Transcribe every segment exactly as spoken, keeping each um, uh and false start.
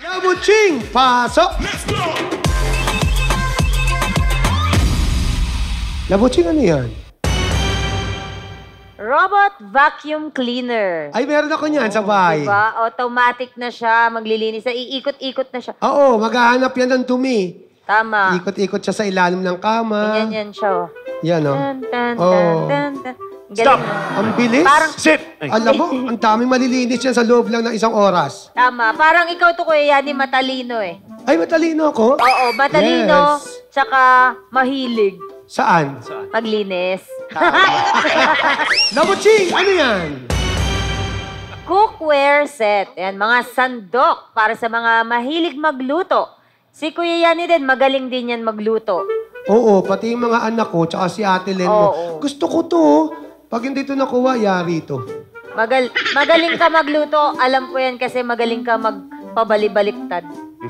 Labuching, pasok! Labuching, ano yan? Robot vacuum cleaner. Ay, meron ako niyan sa bahay. Diba? Automatic na siya, maglilinis na, iikot-ikot na siya. Oo, maghahanap yan ng dumi. Tama. Ikot-ikot siya sa ilalim ng kama. Yan, yan siya. Oh. Yan, oh. Tan, tan, Oh. tan, tan, tan. Galing, Stop! no? Ang bilis. Parang- Sit! Ay. Alam mo, ang daming malilinis yan sa loob lang ng isang oras. Tama. Parang ikaw to, Kuya Yani, matalino eh. Ay, matalino ako? Oo, matalino, Yes. tsaka mahilig Saan? maglinis. Labuching, ano yan? Cookware set. Yan, mga sandok para sa mga mahilig magluto. Si Kuya Yani din, magaling din yan magluto. Oo, pati yung mga anak ko, tsaka si Ate Len mo. Oo. Gusto ko to. Pag hindi to nakuha, yari to. Magal magaling ka magluto. Alam ko yan kasi magaling ka magpabali-baliktad.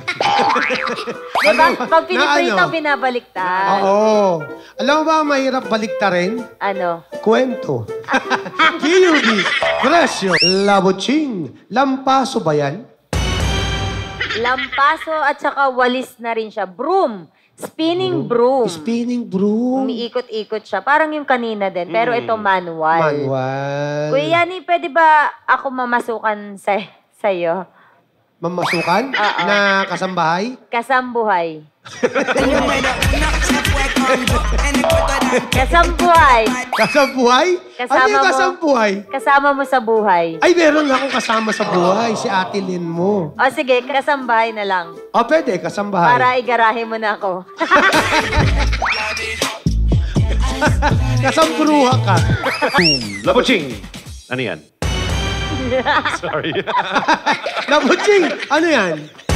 Diba? Pag piniprito, Na ano? binabaliktad. Oo. Alam mo ba, mahirap baliktarin? Ano? Kwento. Q U B, presyo. Labuching, lampaso ba yan? Lampaso at saka walis na rin siya. Broom. Spinning broom. Spinning broom. Umiikot-ikot siya. Parang yung kanina din. Pero ito manual. Manual. Kuya Yani, pwede ba ako mamasukan sa sa'yo? Mamasukan? Oo. Na kasambahay? Kasambuhay. Kasambuhay. Kasambuhay? Kasama ano yung mo. kasambuhay? Kasama mo sa buhay. Ay, meron akong kasama sa buhay, si Ate Lynn mo. O sige, kasambahay na lang. O, pwede, kasambahay. Para igarahe mo na ako. Kasambruha ka. Labuching! Ano yan? Sorry. Labuching, ano yan?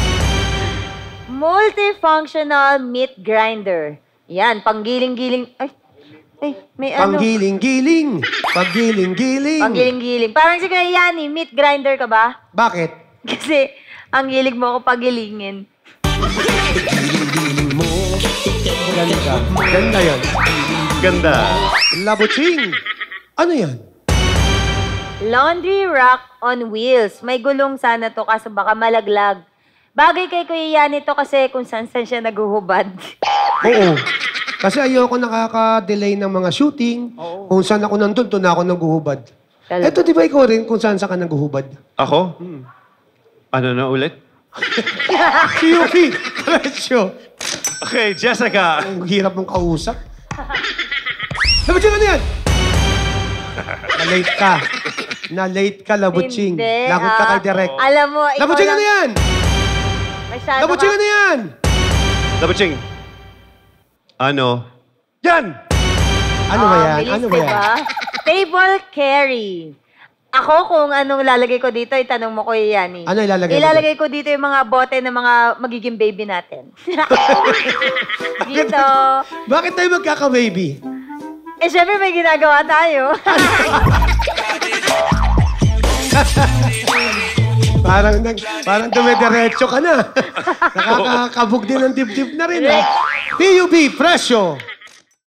Multifunctional meat grinder. Yan, panggiling-giling. Ay, ay, may ano. Panggiling-giling. Panggiling-giling. Panggiling-giling. Parang si Kuya Yani, meat grinder ka ba? Bakit? Kasi ang hilig mo ako pagilingin. Giling-giling mo. Ganda. Ganda yan. Ganda. Labuching. Ano yan? Laundry rack on wheels. May gulong sana to kasi baka malaglag. Bagay kay Kuya Yani to kasi kung saan-saan siya naguhubad. Oo. Kasi ayoko nakaka-delay ng mga shooting. Kung saan ako nandun, doon ako naguhubad. Talaga. Eto, di ba ikaw rin kung saan saan ka naguhubad? Ako? Ano na ulit? Q P, presyo. Okay, Jessica. Ang hirap mong kausap. Labuching, ano yan? Na-late ka. Na-late ka, Labuching. Hindi, Lagot ka ah. kay Direk. Alam mo, ikaw Labuching, lang. ano yan? Masyado Labuching, ka- ano yan? Labuching. Ano? Yan! Ano ba Ah, yan? bilis, Ano ba yan? diba? Table carry. Ako, kung anong lalagay ko dito, itanong mo, Kuya Yani. Ano ilalagay mo Ilalagay ko dito yung mga bote ng mga magiging baby natin. Dito. Bakit tayo magkaka-baby? Eh, syempre may ginagawa tayo. Parang nag, parang dumidiretso ka na. Nakakakabog din ng dibdib na rin. Ha? P U B, presyo.